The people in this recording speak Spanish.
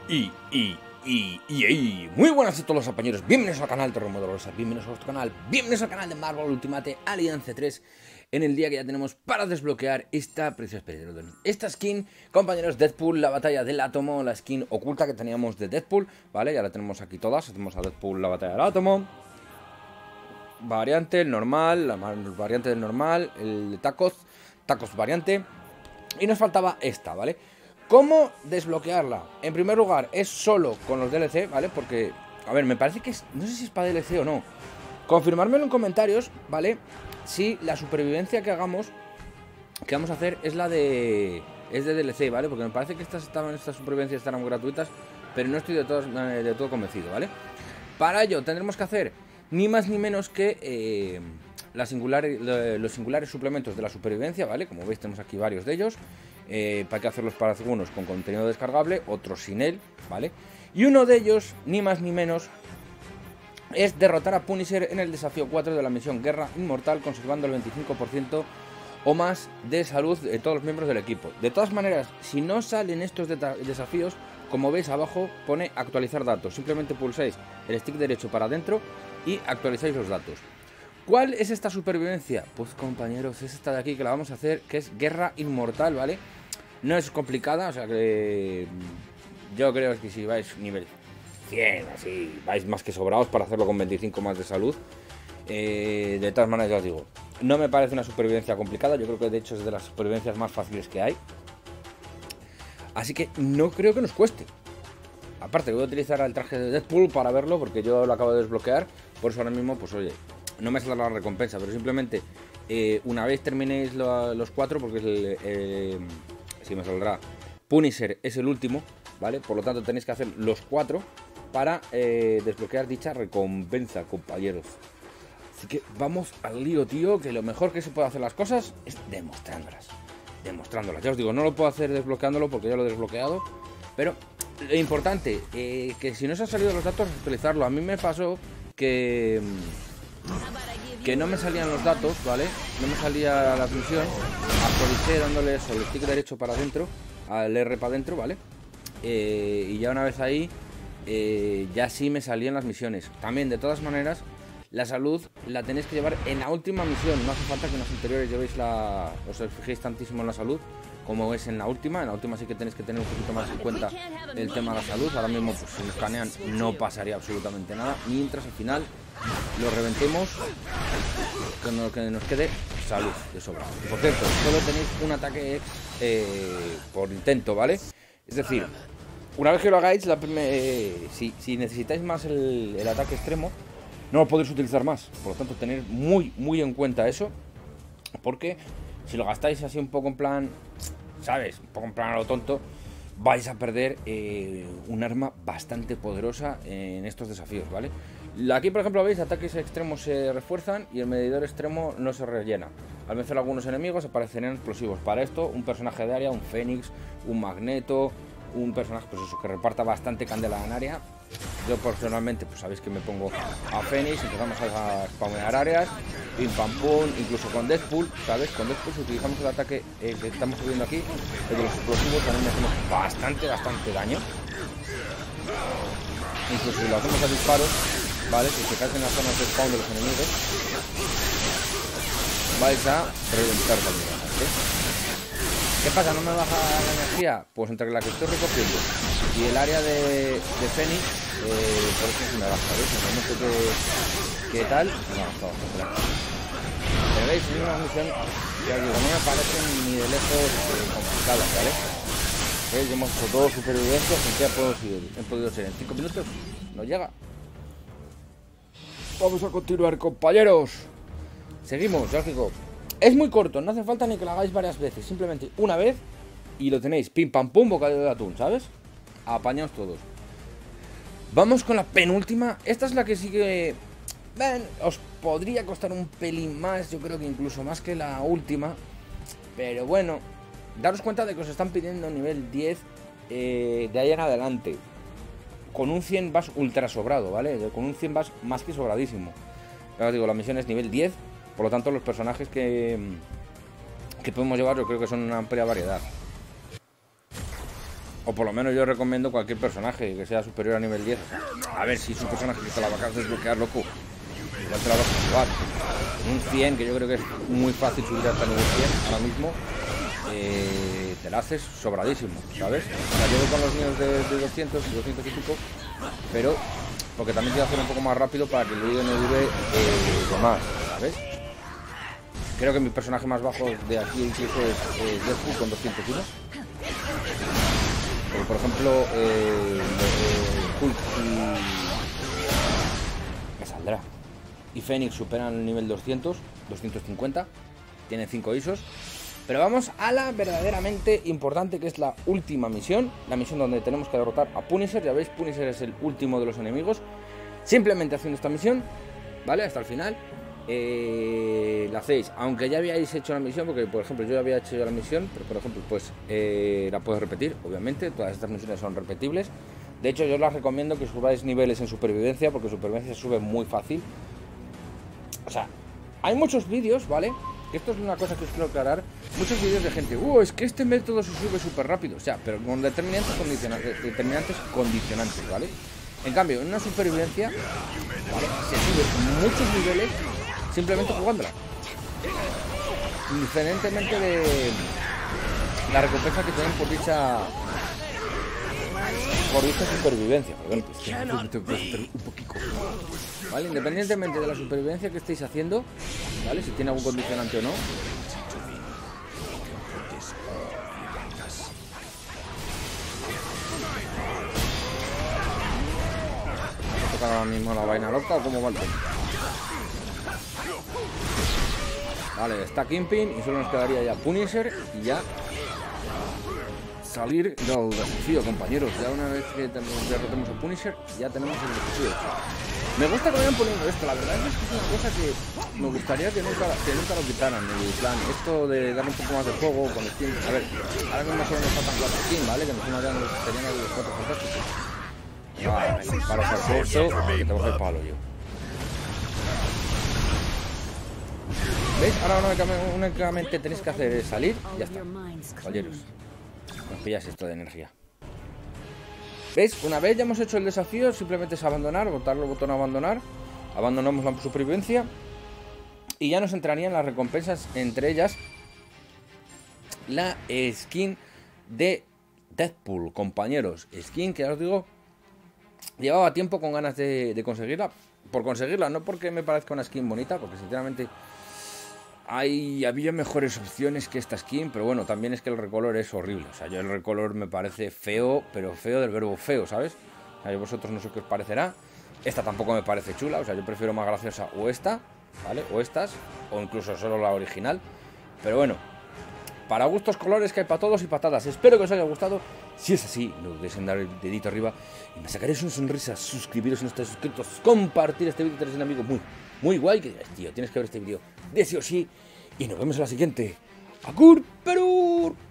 Muy buenas a todos los compañeros, bienvenidos al canal Terremodorosa, bienvenidos a nuestro canal, bienvenidos al canal de Marvel Ultimate Alliance 3. En el día que ya tenemos para desbloquear esta preciosa esta skin, compañeros, Deadpool, la batalla del átomo, la skin oculta que teníamos de Deadpool, ¿vale? Ya la tenemos aquí todas, hacemos a Deadpool, la batalla del átomo, variante, el normal, la variante del normal, el de tacos variante, y nos faltaba esta, ¿vale? ¿Cómo desbloquearla? En primer lugar, es solo con los DLC, ¿vale? Porque, a ver, me parece que es... No sé si es para DLC o no. Confirmármelo en comentarios, ¿vale? Si la supervivencia que vamos a hacer es la de... Es de DLC, ¿vale? Porque me parece que estas supervivencias estarán gratuitas, pero no estoy de todo convencido, ¿vale? Para ello tendremos que hacer ni más ni menos que los singulares suplementos de la supervivencia, ¿vale? Como veis tenemos aquí varios de ellos. Para que hacerlos para algunos con contenido descargable, otros sin él, ¿vale? Y uno de ellos, ni más ni menos, es derrotar a Punisher en el desafío 4 de la misión Guerra Inmortal, conservando el 25% o más de salud de todos los miembros del equipo. De todas maneras, si no salen estos desafíos, como veis abajo pone actualizar datos. Simplemente pulsáis el stick derecho para adentro y actualizáis los datos. ¿Cuál es esta supervivencia? Pues compañeros, es esta de aquí que la vamos a hacer, que es Guerra Inmortal, ¿vale? No es complicada, o sea que yo creo que si vais nivel 100, así, vais más que sobrados para hacerlo con 25 más de salud. De todas maneras, ya os digo, no me parece una supervivencia complicada, yo creo que de hecho es de las supervivencias más fáciles que hay. Así que no creo que nos cueste. Aparte, voy a utilizar el traje de Deadpool para verlo, porque yo lo acabo de desbloquear, por eso ahora mismo, pues oye... No me saldrá la recompensa, pero simplemente una vez terminéis los 4, porque si me saldrá Punisher es el último, ¿vale? Por lo tanto tenéis que hacer los 4 para desbloquear dicha recompensa, compañeros. Así que vamos al lío, tío, que lo mejor que se puede hacer las cosas es demostrándolas. Ya os digo, no lo puedo hacer desbloqueándolo porque ya lo he desbloqueado, pero lo importante, que si no os han salido los datos, actualizarlo. A mí me pasó que no me salían los datos, ¿vale? No me salía la misión. Actualicé dándole eso, el stick derecho para adentro, al R para adentro, ¿vale? Y ya una vez ahí, ya sí me salían las misiones. También, de todas maneras, la salud la tenéis que llevar en la última misión. No hace falta que en las anteriores llevéis os fijéis tantísimo en la salud como es en la última. En la última sí que tenéis que tener un poquito más en cuenta el tema de la salud. Ahora mismo, pues si nos escanean no pasaría absolutamente nada, mientras al final lo reventemos con lo que nos quede salud de sobra. Y por cierto, solo tenéis un ataque por intento, ¿vale? Es decir, una vez que lo hagáis, si necesitáis más el ataque extremo, no lo podéis utilizar más. Por lo tanto, tener muy en cuenta eso, porque si lo gastáis así un poco en plan, ¿sabes? Un poco en plan a lo tonto, vais a perder un arma bastante poderosa en estos desafíos, ¿vale? Aquí, por ejemplo, veis, ataques extremos se refuerzan y el medidor extremo no se rellena. Al vencer a algunos enemigos aparecerán explosivos. Para esto, un personaje de área, un Fénix, un Magneto, un personaje pues eso, que reparta bastante candela en área. Yo personalmente, pues sabéis que me pongo a Fénix, empezamos a spamear áreas, pim pam pum, incluso con Deadpool, ¿sabes? Con Deadpool si utilizamos el ataque que estamos subiendo aquí, el de los explosivos, también hacemos bastante daño. Incluso si lo hacemos a disparos, ¿vale? Si se caen en las zonas de spawn de los enemigos, vais a reventar también, ¿vale? ¿Qué pasa? ¿No me baja la energía? Pues entre la que estoy recogiendo y el área de Fénix, por eso se me baja, ¿veis? En el momento que tal, me ha bajado bastante. Pero veis, es una misión que os digo, no me parece ni de lejos complicada, ¿vale? ¿Veis? Hemos hecho todo supervivencias, ¿en qué he podido ser? ¿En 5 minutos? No llega. Vamos a continuar, compañeros. Seguimos, ya os digo. Es muy corto, no hace falta ni que lo hagáis varias veces. Simplemente una vez y lo tenéis. Pim pam pum, bocadillo de atún, ¿sabes? Apañaos todos. Vamos con la penúltima. Esta es la que sí que... os podría costar un pelín más. Yo creo que incluso más que la última. Pero bueno, daros cuenta de que os están pidiendo nivel 10 de ahí en adelante. Con un 100 vas ultra sobrado, ¿vale? Con un 100 vas más que sobradísimo. Ya os digo, la misión es nivel 10. Por lo tanto, los personajes que podemos llevar yo creo que son una amplia variedad. O por lo menos yo recomiendo cualquier personaje que sea superior a nivel 10. A ver si es un personaje que te la vas a desbloquear, loco. Igual te la vas a jugar. Un 100, que yo creo que es muy fácil subir hasta nivel 100 ahora mismo. Te la haces sobradísimo, ¿sabes? O sea, yo voy con los míos de 200 y pico, pero porque también quiero hacer un poco más rápido para que el vídeo no dure de más, ¿sabes? Creo que mi personaje más bajo de aquí incluso es Deadpool con 201. Porque, por ejemplo, Hulk me saldrá. Y Fénix superan el nivel 200, 250. Tienen 5 ISOs. Pero vamos a la verdaderamente importante, que es la última misión. La misión donde tenemos que derrotar a Punisher. Ya veis, Punisher es el último de los enemigos. Simplemente haciendo esta misión, ¿vale? Hasta el final. La hacéis, aunque ya habíais hecho la misión, porque por ejemplo yo ya había hecho la misión, pero por ejemplo pues la puedes repetir, obviamente. Todas estas misiones son repetibles. De hecho yo os las recomiendo que subáis niveles en supervivencia, porque supervivencia se sube muy fácil. O sea, hay muchos vídeos, ¿vale? Esto es una cosa que os quiero aclarar. Muchos vídeos de gente, es que este método se sube súper rápido. O sea, pero con determinantes condicionantes, ¿vale? En cambio, en una supervivencia, ¿vale?, se sube muchos niveles simplemente jugándola. Independientemente de la recompensa que tienen por dicha supervivencia. Perdón, un poquito, ¿vale? Independientemente de la supervivencia que estéis haciendo, ¿vale? Si tiene algún condicionante o no. Vamos a tocar ahora mismo la vaina loca o cómo va el tema. Vale, está Kingpin y solo nos quedaría ya Punisher y ya salir del desafío, compañeros. Ya una vez que derrotemos a Punisher, ya tenemos el desafío hecho. Me gusta que vayan poniendo esto. La verdad es que es una cosa que me gustaría que nunca lo quitaran. El plan, esto de darle un poco más de juego con skins. A ver, ahora mismo solo nos faltan 4 skins, ¿vale? Que nos serían los 4 fantásticos. Vale, para hacer esto, que te coge el palo yo. ¿Veis? Ahora únicamente tenéis que hacer es salir y ya está. Caballeros, nos pilláis esto de energía. ¿Veis? Una vez ya hemos hecho el desafío, simplemente es abandonar, botar el botón abandonar. Abandonamos la supervivencia y ya nos entrarían las recompensas, entre ellas la skin de Deadpool, compañeros. Skin que ya os digo, llevaba tiempo con ganas de conseguirla. Por conseguirla, no porque me parezca una skin bonita, porque sinceramente había mejores opciones que esta skin, pero bueno, también es que el recolor es horrible. O sea, yo el recolor me parece feo, pero feo del verbo feo, ¿sabes? O sea, yo vosotros no sé qué os parecerá. Esta tampoco me parece chula, o sea, yo prefiero más graciosa o esta, ¿vale? O estas, o incluso solo la original. Pero bueno, para gustos colores que hay para todos y patadas. Espero que os haya gustado. Si es así, no dudéis en dar el dedito arriba y me sacaréis una sonrisa. Suscribiros si no estáis suscritos, compartir este vídeo, tenéis un amigo muy guay, que tío, tienes que ver este vídeo de sí o sí. Y nos vemos en la siguiente. ¡Agur, Perú!